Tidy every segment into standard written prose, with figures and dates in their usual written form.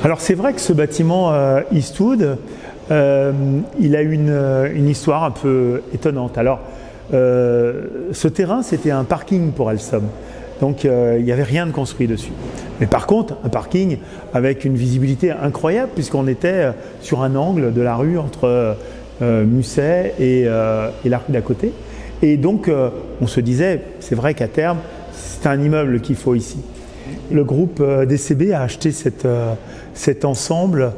Alors c'est vrai que ce bâtiment Eastwood, il a une histoire un peu étonnante. Alors ce terrain, c'était un parking pour Alstom. Donc il n'y avait rien de construit dessus. Mais par contre, un parking avec une visibilité incroyable puisqu'on était sur un angle de la rue entre Musset et la rue d'à côté. Et donc on se disait, c'est vrai qu'à terme, c'est un immeuble qu'il faut ici. Le groupe DCB a acheté cet ensemble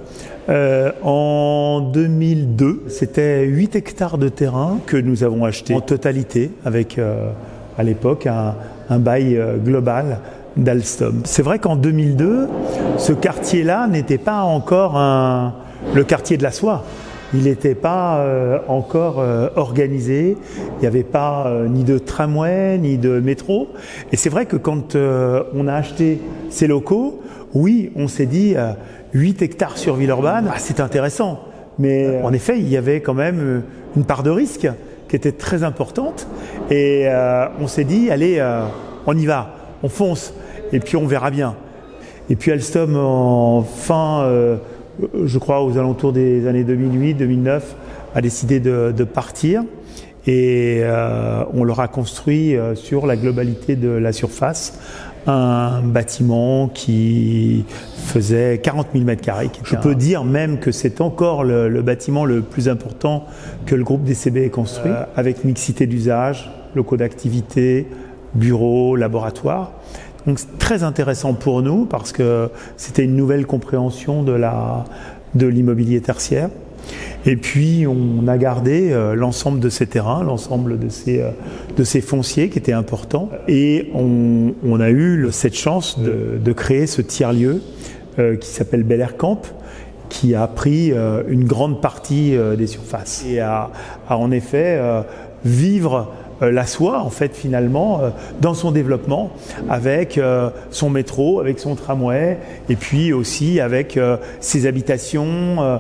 en 2002. C'était 8 hectares de terrain que nous avons acheté en totalité avec à l'époque un bail global d'Alstom. C'est vrai qu'en 2002, ce quartier-là n'était pas encore le quartier de la soie. Il n'était pas encore organisé, il n'y avait pas ni de tramway, ni de métro. Et c'est vrai que quand on a acheté ces locaux, oui, on s'est dit 8 hectares sur Villeurbanne, c'est intéressant. Mais en effet, il y avait quand même une part de risque qui était très importante. Et on s'est dit, allez, on y va, on fonce, et puis on verra bien. Et puis Alstom, en fin... je crois aux alentours des années 2008-2009, a décidé de partir et on leur a construit sur la globalité de la surface un bâtiment qui faisait 40 000 m². Je peux dire même que c'est encore le bâtiment le plus important que le groupe DCB ait construit, avec mixité d'usage, locaux d'activité, bureaux, laboratoires. Donc c'est très intéressant pour nous parce que c'était une nouvelle compréhension de l'immobilier tertiaire. Et puis on a gardé l'ensemble de ces terrains, l'ensemble de ces fonciers qui étaient importants. Et on a eu cette chance de créer ce tiers-lieu qui s'appelle Bel Air Camp, qui a pris une grande partie des surfaces et a en effet vivre la soie, en fait, finalement, dans son développement, avec son métro, avec son tramway, et puis aussi avec ses habitations,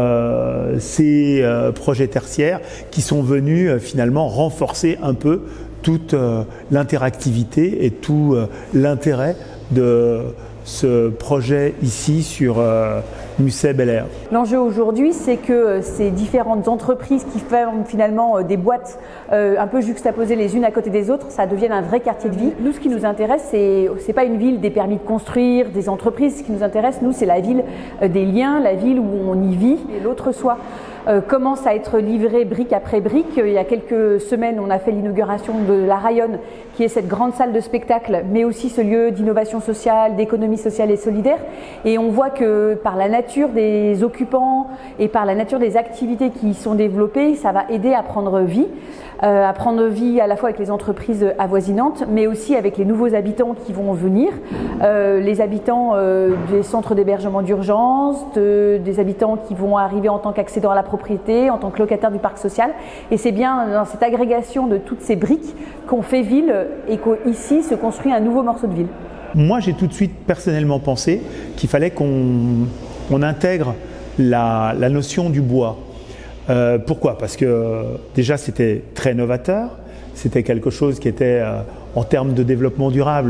ses projets tertiaires qui sont venus finalement renforcer un peu toute l'interactivité et tout l'intérêt de ce projet ici sur Musset Bel Air. L'enjeu aujourd'hui, c'est que ces différentes entreprises qui forment finalement des boîtes un peu juxtaposées les unes à côté des autres, ça devienne un vrai quartier de vie. Nous, ce qui nous intéresse, c'est pas une ville des permis de construire, des entreprises. Ce qui nous intéresse, nous, c'est la ville des liens, la ville où on y vit. Et l'autre soi commence à être livré brique après brique. Il y a quelques semaines, on a fait l'inauguration de la Rayonne, qui est cette grande salle de spectacle, mais aussi ce lieu d'innovation sociale, d'économie sociale et solidaire. Et on voit que par la nature des occupants et par la nature des activités qui y sont développées, ça va aider à prendre vie à la fois avec les entreprises avoisinantes, mais aussi avec les nouveaux habitants qui vont venir, les habitants des centres d'hébergement d'urgence, des habitants qui vont arriver en tant qu'accédants à la propriété, en tant que locataires du parc social. Et c'est bien dans cette agrégation de toutes ces briques qu'on fait ville et qu'ici se construit un nouveau morceau de ville. Moi, j'ai tout de suite personnellement pensé qu'il fallait qu'on intègre la notion du bois. Pourquoi ? Parce que déjà c'était très novateur, c'était quelque chose qui était en termes de développement durable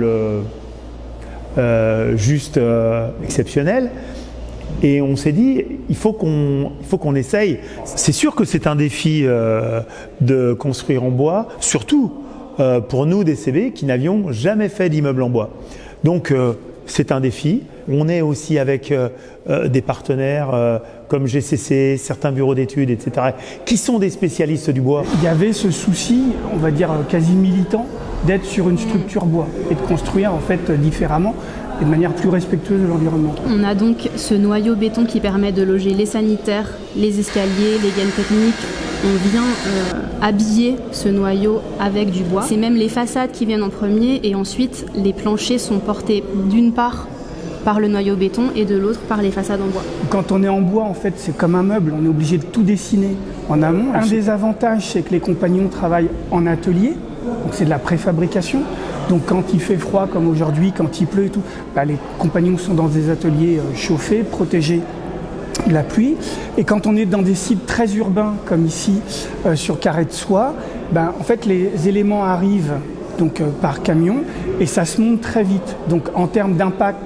juste exceptionnel. Et on s'est dit, il faut qu'on essaye. C'est sûr que c'est un défi de construire en bois, surtout pour nous DCB qui n'avions jamais fait d'immeuble en bois. Donc c'est un défi. On est aussi avec des partenaires comme GCC, certains bureaux d'études, etc., qui sont des spécialistes du bois. Il y avait ce souci, on va dire quasi militant, d'être sur une structure bois et de construire en fait différemment et de manière plus respectueuse de l'environnement. On a donc ce noyau béton qui permet de loger les sanitaires, les escaliers, les gaines techniques. On vient habiller ce noyau avec du bois. C'est même les façades qui viennent en premier et ensuite les planchers sont portés d'une part par le noyau béton et de l'autre par les façades en bois. Quand on est en bois, en fait, c'est comme un meuble, on est obligé de tout dessiner en amont. Un des avantages, c'est que les compagnons travaillent en atelier, donc c'est de la préfabrication. Donc quand il fait froid, comme aujourd'hui, quand il pleut et tout, les compagnons sont dans des ateliers chauffés, protégés de la pluie. Et quand on est dans des sites très urbains, comme ici, sur Carré de Soie, en fait, les éléments arrivent donc, par camion et ça se monte très vite. Donc en termes d'impact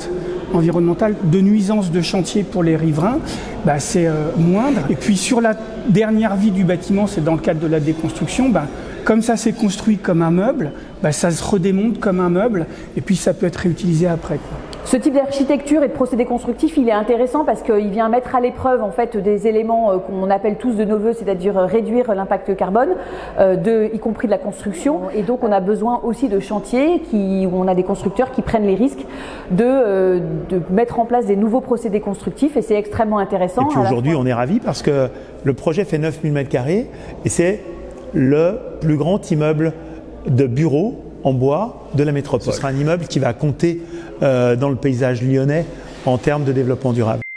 environnementale de nuisance de chantier pour les riverains, c'est moindre. Et puis sur la dernière vie du bâtiment, c'est dans le cadre de la déconstruction, comme ça s'est construit comme un meuble, ça se redémonte comme un meuble et puis ça peut être réutilisé après. Ce type d'architecture et de procédé constructif, il est intéressant parce qu'il vient mettre à l'épreuve en fait des éléments qu'on appelle tous de nos voeux, c'est-à-dire réduire l'impact carbone, y compris de la construction. Et donc on a besoin aussi de chantiers où on a des constructeurs qui prennent les risques de mettre en place des nouveaux procédés constructifs et c'est extrêmement intéressant. Et puis aujourd'hui on est ravis parce que le projet fait 9000 m² et c'est le plus grand immeuble de bureaux en bois de la métropole. Ce sera un immeuble qui va compter dans le paysage lyonnais en termes de développement durable.